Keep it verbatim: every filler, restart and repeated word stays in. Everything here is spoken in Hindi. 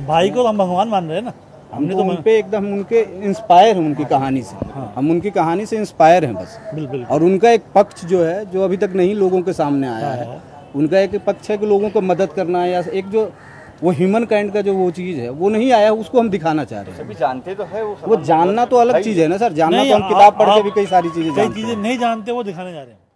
भाई को तो हम भगवान मान रहे हैं ना, हमने तो उन पे एकदम उनके इंस्पायर हैं, उनकी कहानी से। हाँ। हम उनकी कहानी से इंस्पायर हैं बस। बिल्कुल। और उनका एक पक्ष जो है जो अभी तक नहीं लोगों के सामने आया है, उनका एक पक्ष है कि लोगों को मदद करना है, या एक जो वो ह्यूमन काइंड का जो वो चीज़ है वो नहीं आया, उसको हम दिखाना चाह रहे हैं। सभी जानते तो है वो, वो जानना तो अलग चीज़ है ना सर, जानना तो हम किताब पढ़ के भी कई सारी चीज़ें कई चीज़ें नहीं जानते, वो दिखाने जा रहे हैं।